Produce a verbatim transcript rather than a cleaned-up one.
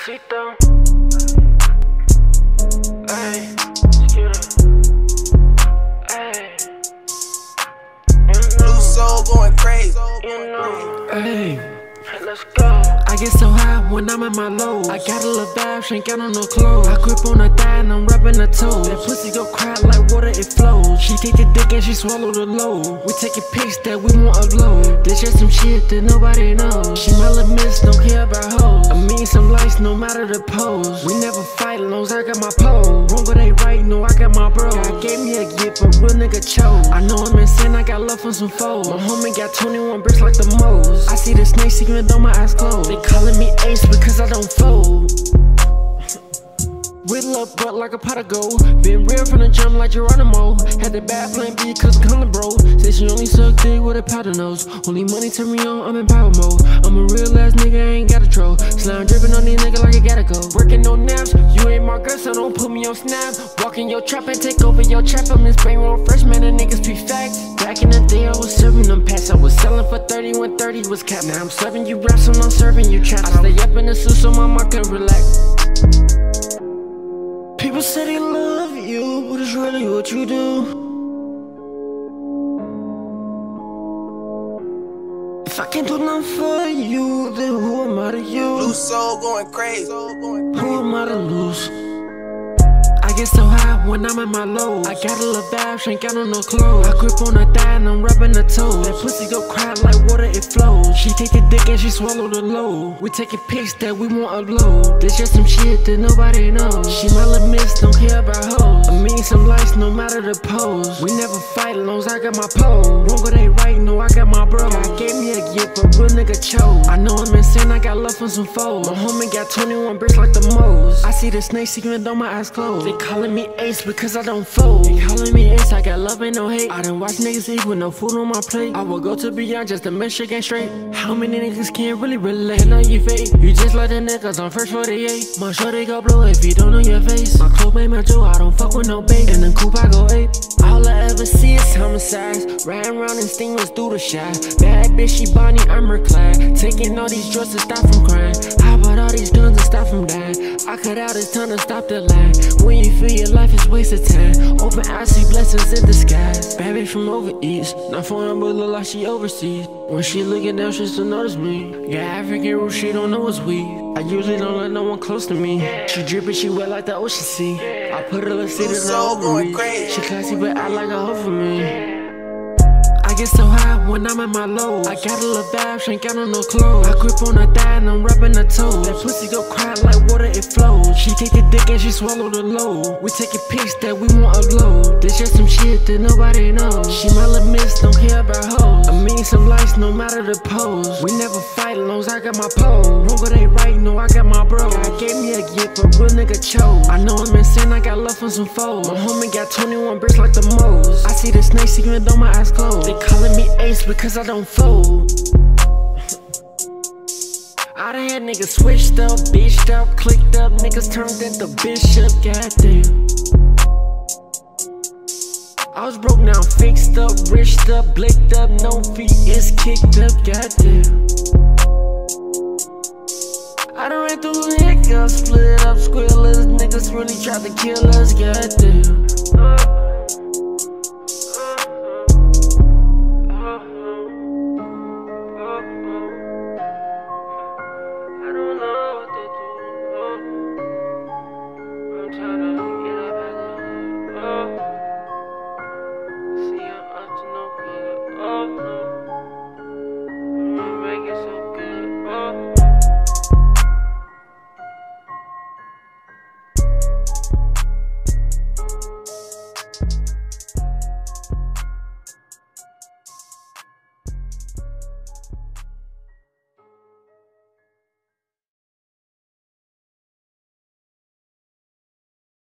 Despacito. Ay, quiero. Ay, you know. Blue soul going crazy. You know. Hey, Hey, let's go. I get so high when I'm at my low. I got a little vibe, she ain't got on no clothes. I grip on her thigh and I'm rubbing her toes. That pussy go cry like water, it flows. She take the dick and she swallow the load. We taking pics that we won't upload. This just some shit that nobody knows. She my little miss, don't care about hoes. I mean some lights, no matter the pose. We never fight, long as I got my pole. Wrong but they right, no, I got my bro. God gave me a gift, but real nigga chose. I know I'm insane, I got love for some foes. My homie got twenty-one bricks like the most. I see the snakes even though my eyes closed. They calling me ace because I don't fold. With love butt like a pot of gold. Been real from the jump like Geronimo. Had the bad plan B cause coming bro. Say she only suck dick with a powder nose. Only money turn me on, I'm in power mode. I'm a real ass nigga, I ain't got a troll. Slime dripping on these niggas like I gotta go. Working no naps, you ain't my girl, so don't put me on snap. Walk in your trap and take over your trap. I'm in Spain roll fresh, man, the niggas be facts. Back in the day I was serving them packs. I was selling for thirty when thirty was cap. Now I'm serving you raps, I'm not serving you traps. I stay up in the suit so my mind can relax. People say they love you, but it's really what you do. If I can't do nothing for you, then who am I to you? Blue soul going crazy. Who am I to lose? I get so high when I'm at my low. I got a little vibe, she ain't got on no clothes. I grip on her thigh and I'm rubbing her toes. That pussy go cry like water, it flows. She take the dick and she swallow the load. We taking pics that we won't upload. This just some shit that nobody knows. She my little miss, don't care about hoes. I mean some lights, no matter the pose. We never fight, long as I got my pole. Wrong but they right, no, I got my bro. God gave me a gift, but real nigga chose. I know I'm insane, I got love for some foes. My homie got twenty-one bricks like the most. I see the snakes even though my eyes closed. They calling me ace because I don't fold. They calling me ace, I got love and no hate. I done watch niggas eat with no food on my plate. I will go to beyond just to make sure get straight. How many niggas can't really relate? Know you fake, you just like the niggas on first forty-eight. My shorty go blue if you don't know your face. My clothes made my jewel, I don't fuck with no bait. In the coupe I go ape. All I ever see is homicides. Riding around in steamers through the shot. Bad bitch, she Bonnie, I'm her clad. Taking all these drugs to stop from crying. I bought all these guns to stop from dying. I cut out his tongue to stop the line. When you feel your life is waste of time. Open eyes, see blessings in disguise. Bad bitch from over east. Not foreign but look like she overseas. When she looking down, she still notice me. Yeah, African roots, she don't know it's weed. I usually don't let no one close to me. She drippin', she wet like the ocean sea. I put her let's see Blue the soul going crazy. She classy but I like a hoe for me. I get so high when I'm at my low. I got a little vibe, she ain't got on no clothes. I grip on her thigh and I'm rubbing her toes. That pussy go cry like water, it flows. She take the dick and she swallow the load. We taking pics that we won't upload. This just some shit that nobody knows. She my little miss, don't care about hoes. I mean some lights, no matter the pose. We never fight, long as I got my pole. Wrong but they right, no, I got my bro. God gave me a gift, but real nigga chose. I know I'm insane, I got love for some foes. My homie got twenty-one bricks like the most. I see the snakes even though my eyes closed. They calling me ace because I don't fold. I done had niggas switched up, bitched up, clicked up. Niggas turned into bishop, goddamn. I was broke, now I'm fixed up, rich up, blicked up. No feet is kicked up, goddamn. I done ran through hiccups, split up, squealers. Niggas really tried to kill us, goddamn.